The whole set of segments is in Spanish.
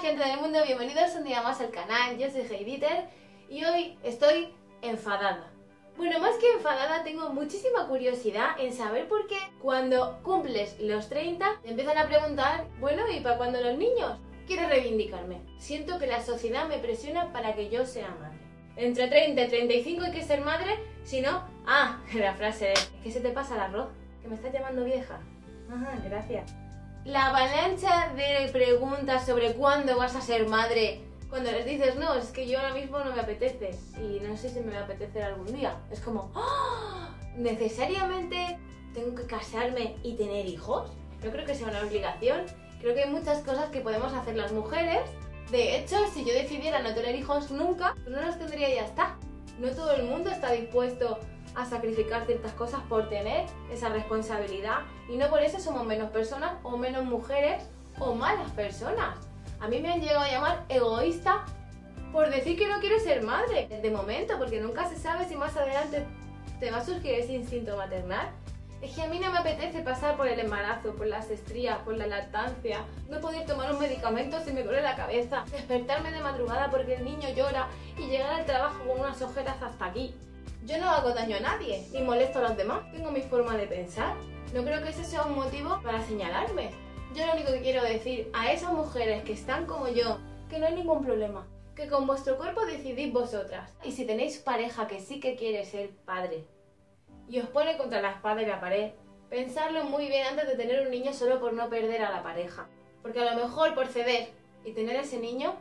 gente del mundo, bienvenidos un día más al canal. Yo soy Heiditer y hoy estoy enfadada. Bueno, más que enfadada, tengo muchísima curiosidad en saber por qué cuando cumples los 30 te empiezan a preguntar, bueno, ¿y para cuándo los niños? Quiero reivindicarme. Siento que la sociedad me presiona para que yo sea madre. Entre 30 y 35 hay que ser madre, si no... la frase de ¿qué se te pasa el arroz? ¿Que me estás llamando vieja? Ajá, gracias. La avalancha de preguntas sobre cuándo vas a ser madre, cuando les dices, no, es que yo ahora mismo no me apetece y no sé si me va a apetecer algún día. Es como, ¡oh! ¿Necesariamente tengo que casarme y tener hijos? No creo que sea una obligación. Creo que hay muchas cosas que podemos hacer las mujeres. De hecho, si yo decidiera no tener hijos nunca, pues no los tendría y ya está. No todo el mundo está dispuesto a sacrificar ciertas cosas por tener esa responsabilidad y no por eso somos menos personas o menos mujeres o malas personas. A mí me han llegado a llamar egoísta por decir que no quiero ser madre de momento, porque nunca se sabe si más adelante te va a surgir ese instinto maternal. Es que a mí no me apetece pasar por el embarazo, por las estrías, por la lactancia, no poder tomar un medicamento si me duele la cabeza, despertarme de madrugada porque el niño llora y llegar al trabajo con unas ojeras hasta aquí. Yo no hago daño a nadie, ni molesto a los demás, tengo mi forma de pensar. No creo que ese sea un motivo para señalarme. Yo lo único que quiero decir a esas mujeres que están como yo, que no hay ningún problema, que con vuestro cuerpo decidís vosotras. Y si tenéis pareja que sí que quiere ser padre y os pone contra la espada y la pared, pensadlo muy bien antes de tener un niño solo por no perder a la pareja. Porque a lo mejor por ceder y tener ese niño,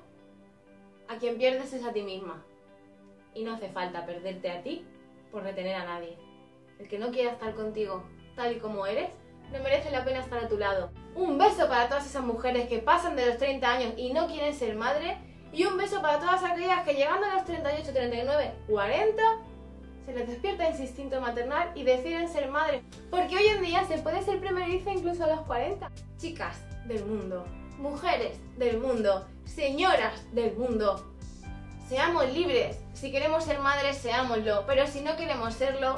a quien pierdes es a ti misma. Y no hace falta perderte a ti por retener a nadie. El que no quiera estar contigo tal y como eres, no merece la pena estar a tu lado. Un beso para todas esas mujeres que pasan de los 30 años y no quieren ser madre. Y un beso para todas aquellas que llegando a los 38, 39, 40, se les despierta ese instinto maternal y deciden ser madres. Porque hoy en día se puede ser primeriza incluso a los 40. Chicas del mundo, mujeres del mundo, señoras del mundo, seamos libres. Si queremos ser madres, seámoslo, pero si no queremos serlo,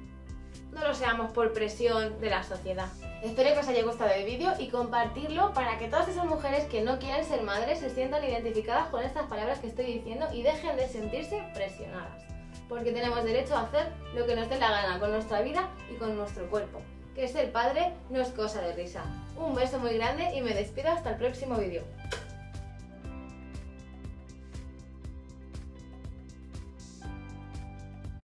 no lo seamos por presión de la sociedad. Espero que os haya gustado el vídeo y compartirlo para que todas esas mujeres que no quieren ser madres se sientan identificadas con estas palabras que estoy diciendo y dejen de sentirse presionadas. Porque tenemos derecho a hacer lo que nos dé la gana con nuestra vida y con nuestro cuerpo. Que ser padre no es cosa de risa. Un beso muy grande y me despido hasta el próximo vídeo.